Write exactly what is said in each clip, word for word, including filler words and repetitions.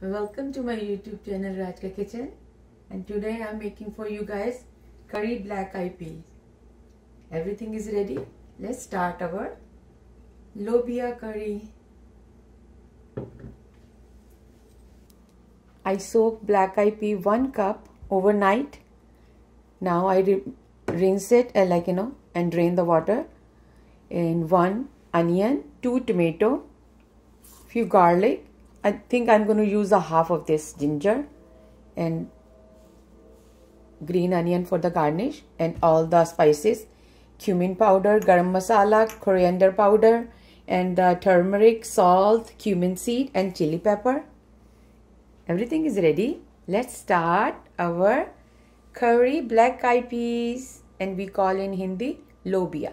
Welcome to my YouTube channel Rajka Kitchen, and today I am making for you guys curry black eyed peas. Everything is ready. Let's start our lobia curry. I soak black eyed pea one cup overnight. Now I rinse it uh, like you know and drain the water. And one onion, two tomato, few garlic. I think I'm going to use a half of this ginger and green onion for the garnish, and all the spices, cumin powder, garam masala, coriander powder, and the turmeric, salt, cumin seed, and chili pepper. Everything is ready. Let's start our curry black eyed peas, and we call in Hindi lobia.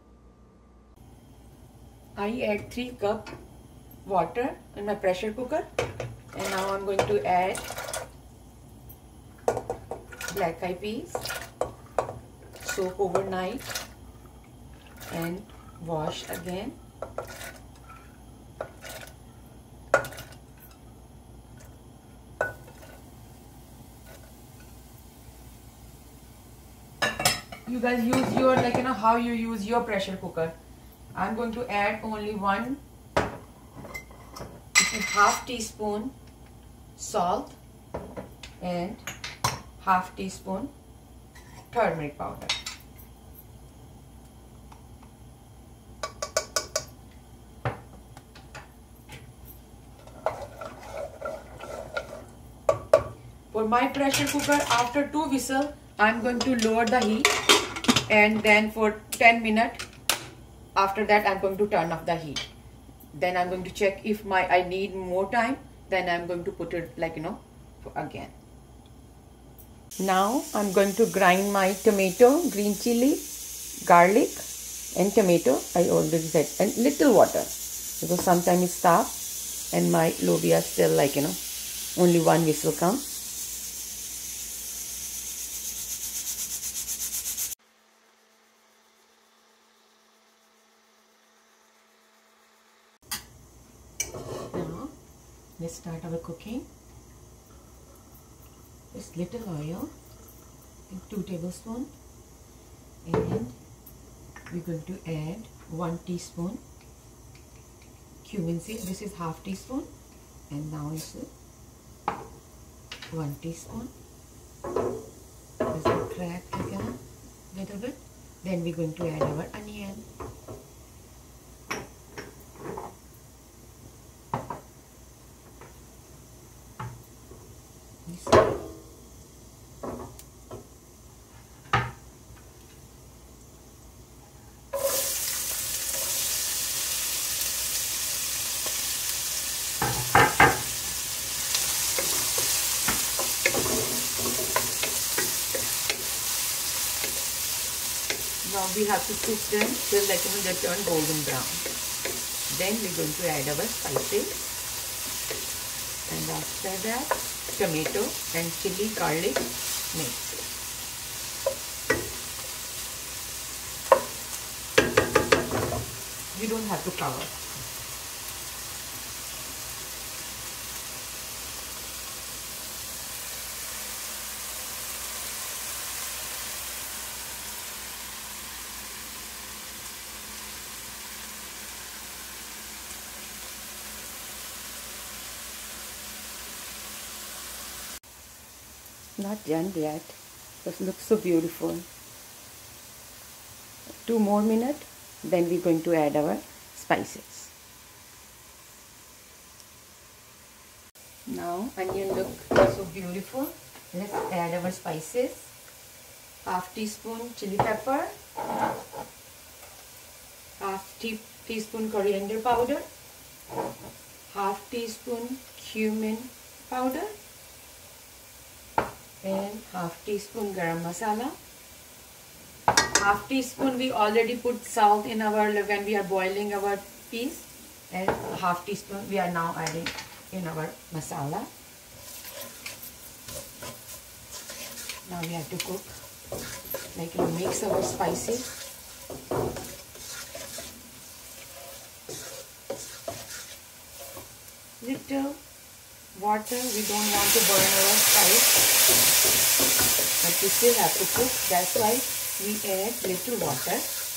I add three cup water in my pressure cooker, and now I'm going to add black eyed peas, soak overnight and wash again. You guys use your, like you know how you use your pressure cooker. I'm going to add only one half teaspoon salt and half teaspoon turmeric powder. For my pressure cooker, after two whistles, I'm going to lower the heat, and then for ten minutes after that I'm going to turn off the heat. Then I'm going to check if my I need more time. Then I'm going to put it like you know again. Now I'm going to grind my tomato, green chili, garlic, and tomato. I already said, and little water because sometimes it's tough, and my lobia still like you know only one whistle comes. Now let's start our cooking. Just little oil, two tablespoons, and we're going to add one teaspoon cumin seed. This is half teaspoon, and now it's one teaspoon. Let's crack again a little bit. Then we're going to add our onion. Now we have to cook them till like when they turn golden brown. Then we're going to add our spices, and after that tomato and chili garlic mix. You don't have to cover. Not done yet. This looks so beautiful. Two more minutes, then we're going to add our spices. Now onion look so beautiful. Let's add our spices. Half teaspoon chili pepper, half tea teaspoon coriander powder, half teaspoon cumin powder, and half teaspoon garam masala. Half teaspoon we already put salt in our when we are boiling our peas, and half teaspoon we are now adding in our masala. Now we have to cook like you mix our spices. Little water. We don't want to burn our spice, but we still have to cook. That's why we add little water.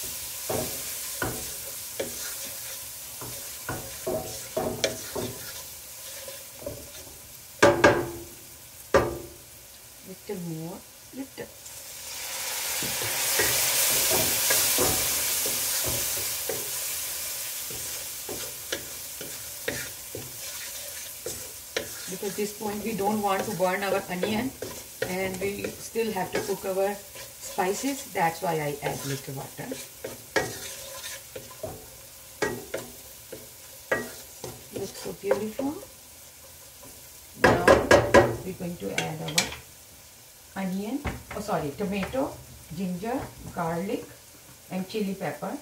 Little more, little. Because at this point we don't want to burn our onion and we still have to cook our spices. That's why I add little water. Looks so beautiful. Now we're going to add our onion, oh sorry, tomato, ginger, garlic and chili pepper.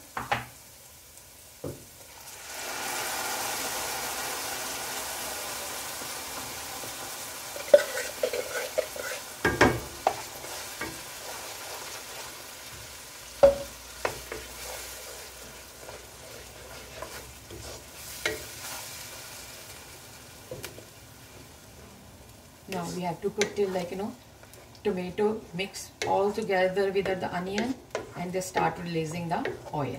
Now we have to cook till like you know tomato mix all together with the onion and they start releasing the oil.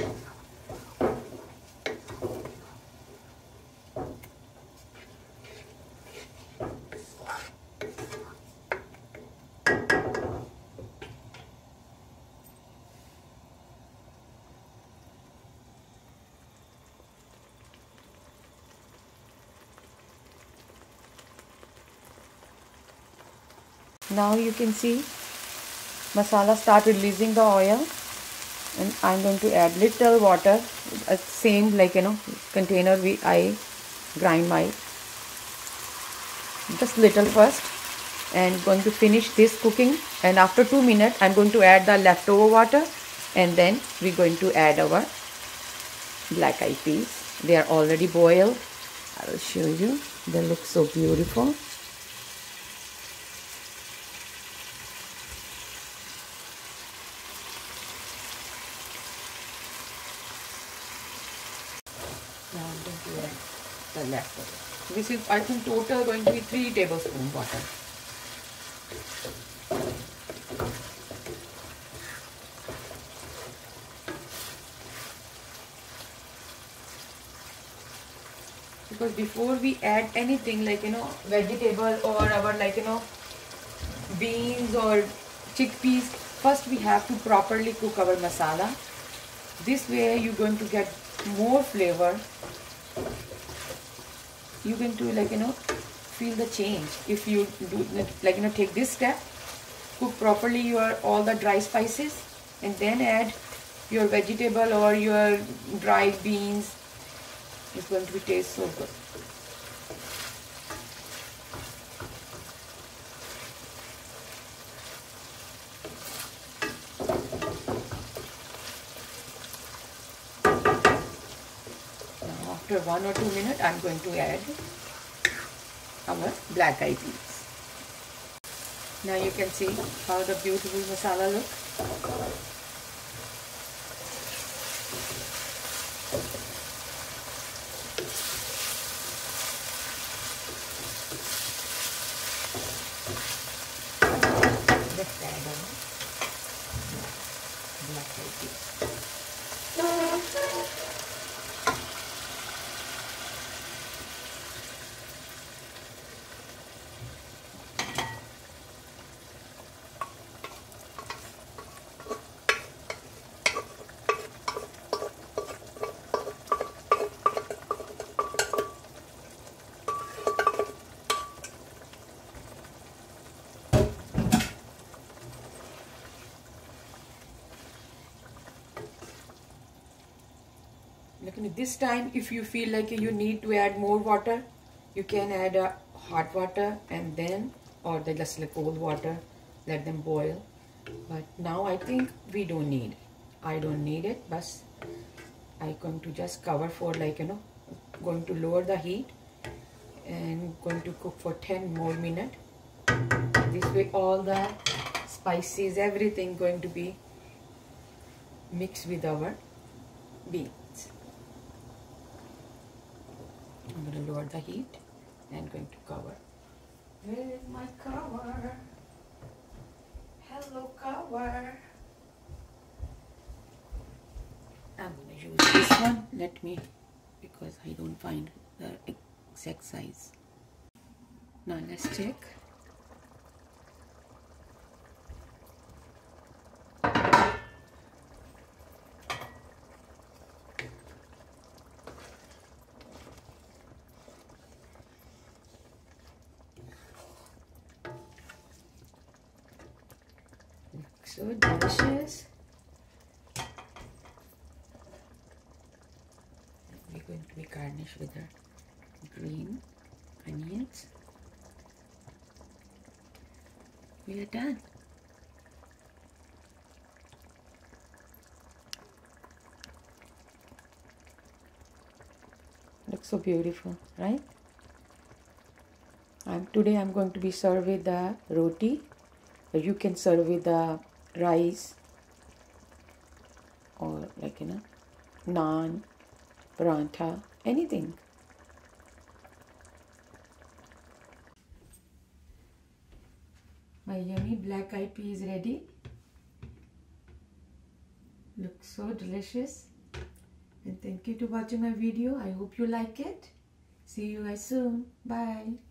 Now you can see masala start releasing the oil, and I'm going to add little water, uh, same like you know container we I grind my, just little first, and going to finish this cooking, and after two minutes I'm going to add the leftover water, and then we're going to add our black eyed peas. They are already boiled. I will show you. They look so beautiful. Now I'm going to add the leftover. This is, I think, total going to be three tablespoons water. Because before we add anything like you know vegetable or our like you know beans or chickpeas, first we have to properly cook our masala. This way you're going to get more flavor. You're going to like you know feel the change if you do like you know take this step, cook properly your all the dry spices, and then add your vegetable or your dried beans. It's going to be taste so good. Now after one or two minutes, I'm going to add our black eyed peas. Now you can see how the beautiful masala looks. Let's add our black eyed peas. This time if you feel like you need to add more water, you can add uh, hot water and then or the just like cold water, let them boil. But now I think we don't need, I don't need it, but I'm going to just cover for like you know going to lower the heat and going to cook for ten more minutes. This way all the spices, everything going to be mixed with our beans. I'm going to lower the heat. I'm going to cover. Where is my cover? Hello, cover. I'm going to use this one. Let me, because I don't find the exact size. Now let's check. Looks so delicious. We're going to be garnished with our green onions. We are done. Looks so beautiful, right? Um, today I'm going to be served with the roti. You can serve with the rice or like, you know, naan, parantha, anything. My yummy black eyed pea is ready. Looks so delicious. And thank you to watching my video. I hope you like it. See you guys soon. Bye.